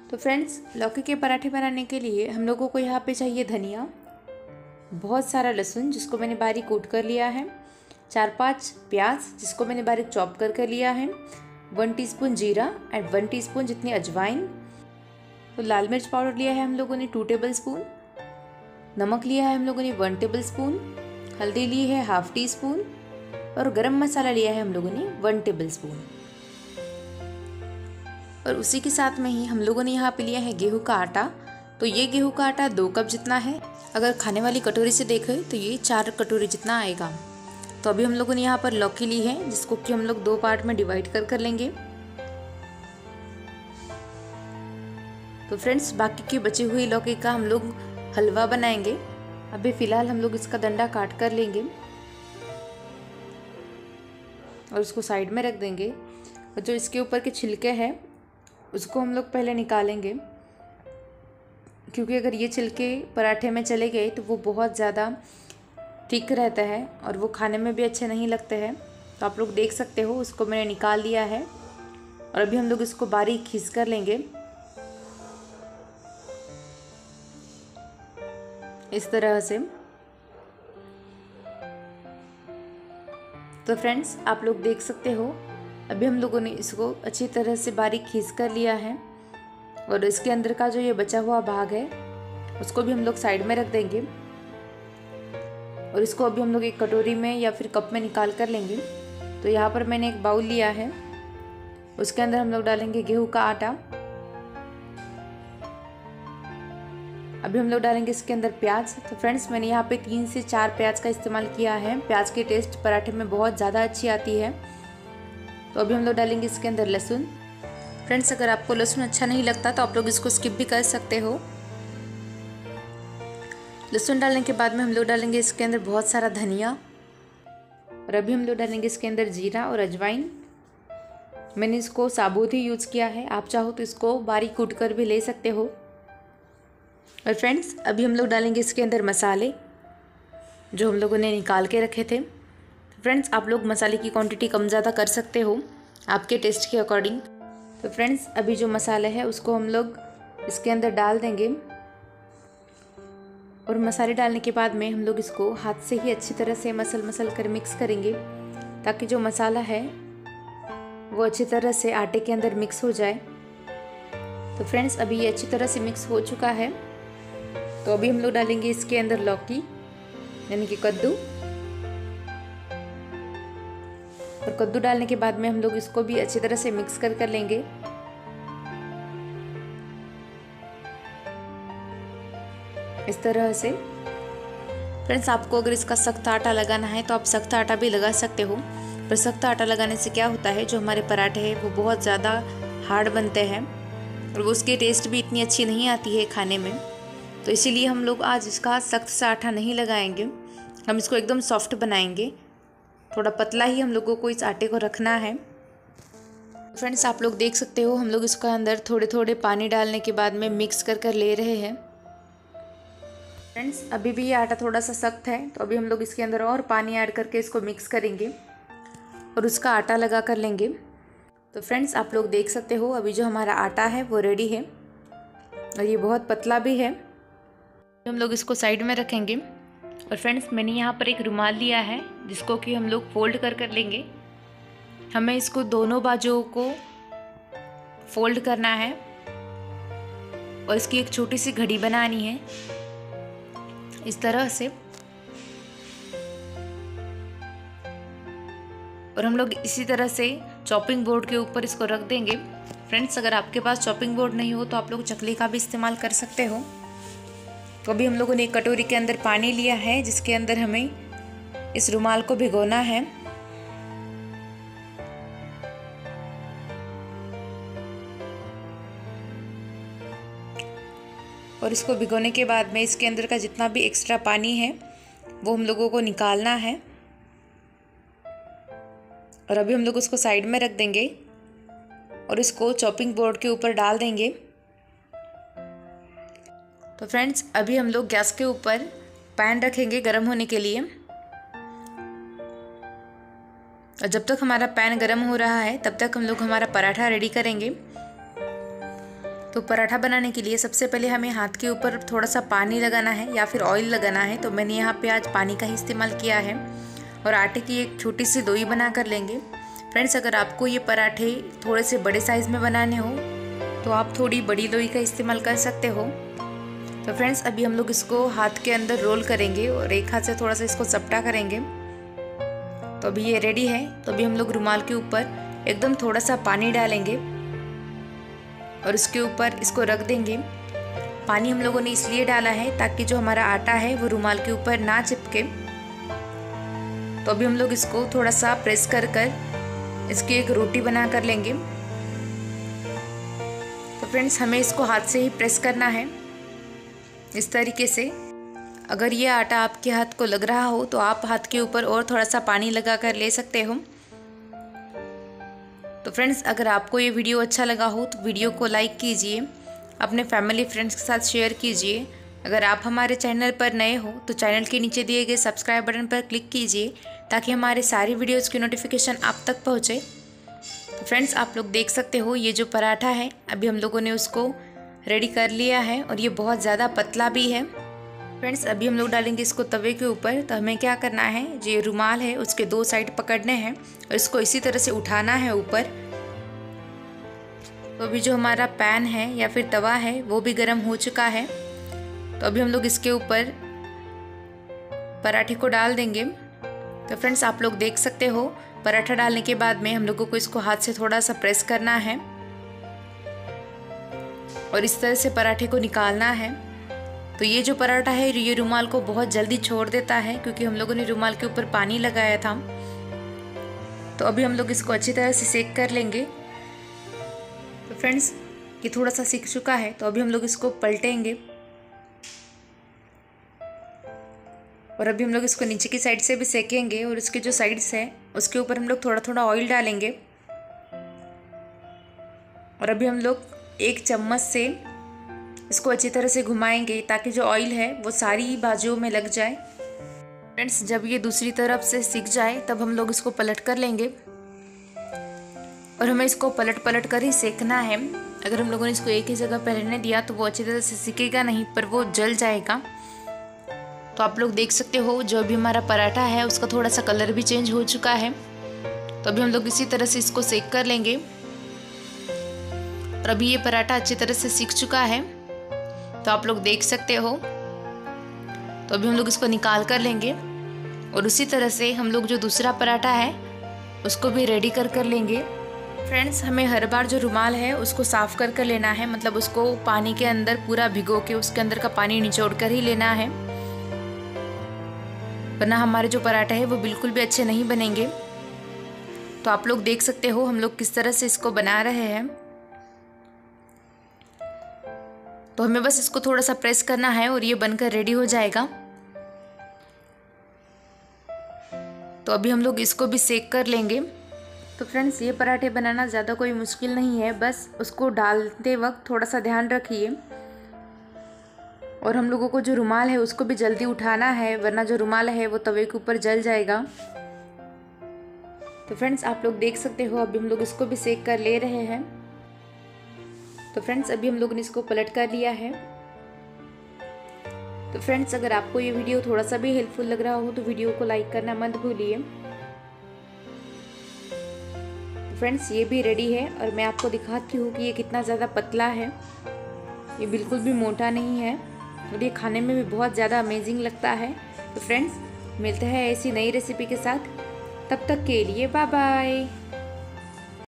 तो फ्रेंड्स, लौकी के पराठे बनाने के लिए हम लोगों को यहाँ पे चाहिए धनिया, बहुत सारा लहसुन जिसको मैंने बारीक कूट कर लिया है, 4-5 प्याज जिसको मैंने बारीक चॉप कर लिया है, 1 टीस्पून जीरा एंड 1 टीस्पून जितनी अजवाइन। तो लाल मिर्च पाउडर लिया है हम लोगों ने 2 टेबल स्पून, नमक लिया है हम लोगों ने 1 टेबल स्पून, हल्दी ली है 1/2 टीस्पून और गरम मसाला लिया है हम लोगों ने 1 टेबल स्पून। और उसी के साथ में ही हम लोगों ने यहाँ पे लिया है गेहूं का आटा। तो ये गेहूं का आटा 2 कप जितना है। अगर खाने वाली कटोरी से देखें तो ये 4 कटोरी जितना आएगा। तो अभी हम लोगों ने यहाँ पर लौकी ली है जिसको कि हम लोग 2 पार्ट में डिवाइड कर लेंगे। तो फ्रेंड्स, बाकी की बची हुई लौकी का हम लोग हलवा बनाएंगे। अभी फ़िलहाल हम लोग इसका डंडा काट कर लेंगे और उसको साइड में रख देंगे। और जो इसके ऊपर के छिलके हैं उसको हम लोग पहले निकालेंगे, क्योंकि अगर ये छिलके पराठे में चले गए तो वो बहुत ज़्यादा थिक रहता है और वो खाने में भी अच्छे नहीं लगते हैं। तो आप लोग देख सकते हो, उसको मैंने निकाल लिया है और अभी हम लोग इसको बारीक खींच कर लेंगे इस तरह से। तो फ्रेंड्स, आप लोग देख सकते हो, अभी हम लोगों ने इसको अच्छी तरह से बारीक खींच कर लिया है और इसके अंदर का जो ये बचा हुआ भाग है उसको भी हम लोग साइड में रख देंगे। और इसको अभी हम लोग एक कटोरी में या फिर कप में निकाल कर लेंगे। तो यहाँ पर मैंने एक बाउल लिया है, उसके अंदर हम लोग डालेंगे गेहूं का आटा। अभी हम लोग डालेंगे इसके अंदर प्याज। तो फ्रेंड्स, मैंने यहाँ पे 3 से 4 प्याज का इस्तेमाल किया है। प्याज की टेस्ट पराठे में बहुत ज़्यादा अच्छी आती है। तो अभी हम लोग डालेंगे इसके अंदर लहसुन। फ्रेंड्स, अगर आपको लहसुन अच्छा नहीं लगता तो आप लोग इसको स्किप भी कर सकते हो। लहसुन डालने के बाद में हम लोग डालेंगे इसके अंदर बहुत सारा धनिया और अभी हम लोग डालेंगे इसके अंदर जीरा और अजवाइन। मैंने इसको साबुत ही यूज़ किया है, आप चाहो तो इसको बारीक कूट कर भी ले सकते हो। और फ्रेंड्स, अभी हम लोग डालेंगे इसके अंदर मसाले जो हम लोगों ने निकाल के रखे थे। फ्रेंड्स, आप लोग मसाले की क्वांटिटी कम ज़्यादा कर सकते हो आपके टेस्ट के अकॉर्डिंग। तो फ्रेंड्स, अभी जो मसाला है उसको हम लोग इसके अंदर डाल देंगे और मसाले डालने के बाद में हम लोग इसको हाथ से ही अच्छी तरह से मसल कर मिक्स करेंगे, ताकि जो मसाला है वो अच्छी तरह से आटे के अंदर मिक्स हो जाए। तो फ्रेंड्स, अभी ये अच्छी तरह से मिक्स हो चुका है। तो अभी हम लोग डालेंगे इसके अंदर लौकी यानी कि कद्दू। और कद्दू डालने के बाद में हम लोग इसको भी अच्छी तरह से मिक्स कर लेंगे। इस तरह से। फ्रेंड्स, आपको अगर इसका सख्त आटा लगाना है तो आप सख्त आटा भी लगा सकते हो, पर सख्त आटा लगाने से क्या होता है, जो हमारे पराठे हैं वो बहुत ज़्यादा हार्ड बनते हैं और वो उसकी टेस्ट भी इतनी अच्छी नहीं आती है खाने में। तो इसीलिए हम लोग आज इसका सख्त सा आटा नहीं लगाएंगे, हम इसको एकदम सॉफ्ट बनाएंगे। थोड़ा पतला ही हम लोगों को इस आटे को रखना है। फ्रेंड्स, आप लोग देख सकते हो, हम लोग इसका अंदर थोड़े थोड़े पानी डालने के बाद में मिक्स कर ले रहे हैं। फ्रेंड्स, अभी भी ये आटा थोड़ा सा सख्त है, तो अभी हम लोग इसके अंदर और पानी ऐड करके इसको मिक्स करेंगे और उसका आटा लगा कर लेंगे। तो फ्रेंड्स, आप लोग देख सकते हो, अभी जो हमारा आटा है वो रेडी है और ये बहुत पतला भी है। हम लोग इसको साइड में रखेंगे। और फ्रेंड्स, मैंने यहाँ पर एक रुमाल लिया है जिसको कि हम लोग फोल्ड कर लेंगे। हमें इसको दोनों बाजुओं को फोल्ड करना है और इसकी एक छोटी सी घड़ी बनानी है इस तरह से। और हम लोग इसी तरह से चॉपिंग बोर्ड के ऊपर इसको रख देंगे। फ्रेंड्स, अगर आपके पास चॉपिंग बोर्ड नहीं हो तो आप लोग चकली का भी इस्तेमाल कर सकते हो। तो अभी हम लोगों ने एक कटोरी के अंदर पानी लिया है जिसके अंदर हमें इस रुमाल को भिगोना है। और इसको भिगोने के बाद में इसके अंदर का जितना भी एक्स्ट्रा पानी है वो हम लोगों को निकालना है। और अभी हम लोग उसको साइड में रख देंगे और इसको चॉपिंग बोर्ड के ऊपर डाल देंगे। तो फ्रेंड्स, अभी हम लोग गैस के ऊपर पैन रखेंगे गर्म होने के लिए। और जब तक हमारा पैन गर्म हो रहा है तब तक हम लोग हमारा पराठा रेडी करेंगे। तो पराठा बनाने के लिए सबसे पहले हमें हाथ के ऊपर थोड़ा सा पानी लगाना है या फिर ऑयल लगाना है। तो मैंने यहाँ पे आज पानी का ही इस्तेमाल किया है और आटे की एक छोटी सी लोई बना कर लेंगे। फ्रेंड्स, अगर आपको ये पराठे थोड़े से बड़े साइज़ में बनाने हो तो आप थोड़ी बड़ी लोई का इस्तेमाल कर सकते हो। तो फ्रेंड्स, अभी हम लोग इसको हाथ के अंदर रोल करेंगे और एक हाथ से थोड़ा सा इसको चपटा करेंगे। तो अभी ये रेडी है। तो अभी हम लोग रुमाल के ऊपर एकदम थोड़ा सा पानी डालेंगे और उसके ऊपर इसको रख देंगे। पानी हम लोगों ने इसलिए डाला है ताकि जो हमारा आटा है वो रुमाल के ऊपर ना चिपके। तो अभी हम लोग इसको थोड़ा सा प्रेस कर इसकी एक रोटी बना कर लेंगे। तो फ्रेंड्स, हमें इसको हाथ से ही प्रेस करना है इस तरीके से। अगर ये आटा आपके हाथ को लग रहा हो तो आप हाथ के ऊपर और थोड़ा सा पानी लगा कर ले सकते हो। तो फ्रेंड्स, अगर आपको ये वीडियो अच्छा लगा हो तो वीडियो को लाइक कीजिए, अपने फैमिली फ्रेंड्स के साथ शेयर कीजिए। अगर आप हमारे चैनल पर नए हो तो चैनल के नीचे दिए गए सब्सक्राइब बटन पर क्लिक कीजिए ताकि हमारे सारी वीडियोज़ की नोटिफिकेशन आप तक पहुँचे। तो फ्रेंड्स, आप लोग देख सकते हो ये जो पराठा है अभी हम लोगों ने उसको रेडी कर लिया है और ये बहुत ज़्यादा पतला भी है। फ्रेंड्स, अभी हम लोग डालेंगे इसको तवे के ऊपर। तो हमें क्या करना है, जो ये रुमाल है उसके 2 साइड पकड़ने हैं और इसको इसी तरह से उठाना है ऊपर। तो अभी जो हमारा पैन है या फिर तवा है वो भी गर्म हो चुका है। तो अभी हम लोग इसके ऊपर पराठे को डाल देंगे। तो फ्रेंड्स, आप लोग देख सकते हो पराठा डालने के बाद में हम लोगों को इसको हाथ से थोड़ा सा प्रेस करना है और इस तरह से पराठे को निकालना है। तो ये जो पराठा है ये रुमाल को बहुत जल्दी छोड़ देता है क्योंकि हम लोगों ने रुमाल के ऊपर पानी लगाया था। तो अभी हम लोग इसको अच्छी तरह से सेक कर लेंगे। तो फ्रेंड्स, ये थोड़ा सा सिक चुका है। तो अभी हम लोग इसको पलटेंगे और अभी हम लोग इसको नीचे की साइड से भी सेकेंगे और इसके जो साइड्स है उसके ऊपर हम लोग थोड़ा थोड़ा ऑयल डालेंगे और अभी हम लोग एक चम्मच से इसको अच्छी तरह से घुमाएंगे ताकि जो ऑयल है वो सारी बाजुओं में लग जाए। फ्रेंड्स, जब ये दूसरी तरफ से सिक जाए तब हम लोग इसको पलट कर लेंगे और हमें इसको पलट पलट कर ही सेकना है। अगर हम लोगों ने इसको एक ही जगह पहलने दिया तो वो अच्छी तरह से सिकेगा नहीं, पर वो जल जाएगा। तो आप लोग देख सकते हो जो भी हमारा पराठा है उसका थोड़ा सा कलर भी चेंज हो चुका है। तो अभी हम लोग इसी तरह से इसको सेक कर लेंगे और अभी ये पराठा अच्छी तरह से सिक चुका है। तो आप लोग देख सकते हो। तो अभी हम लोग इसको निकाल कर लेंगे और उसी तरह से हम लोग जो दूसरा पराठा है उसको भी रेडी कर लेंगे। फ्रेंड्स, हमें हर बार जो रुमाल है उसको साफ़ कर लेना है, मतलब उसको पानी के अंदर पूरा भिगो के उसके अंदर का पानी निचोड़ कर ही लेना है, वरना हमारे जो पराठा है वो बिल्कुल भी अच्छे नहीं बनेंगे। तो आप लोग देख सकते हो हम लोग किस तरह से इसको बना रहे हैं। तो हमें बस इसको थोड़ा सा प्रेस करना है और ये बनकर रेडी हो जाएगा। तो अभी हम लोग इसको भी सेक कर लेंगे। तो फ्रेंड्स, ये पराठे बनाना ज़्यादा कोई मुश्किल नहीं है, बस उसको डालते वक्त थोड़ा सा ध्यान रखिए और हम लोगों को जो रुमाल है उसको भी जल्दी उठाना है, वरना जो रुमाल है वो तवे के ऊपर जल जाएगा। तो फ्रेंड्स, आप लोग देख सकते हो अभी हम लोग इसको भी सेक कर ले रहे हैं। तो फ्रेंड्स, अभी हम लोगों ने इसको पलट कर लिया है। तो फ्रेंड्स, अगर आपको ये वीडियो थोड़ा सा भी हेल्पफुल लग रहा हो तो वीडियो को लाइक करना मत भूलिए। फ्रेंड्स, ये भी रेडी है और मैं आपको दिखाती हूँ कि ये कितना ज़्यादा पतला है। ये बिल्कुल भी मोटा नहीं है और ये खाने में भी बहुत ज़्यादा अमेजिंग लगता है। तो फ्रेंड्स, मिलते हैं ऐसी नई रेसिपी के साथ, तब तक के लिए बाय बाय।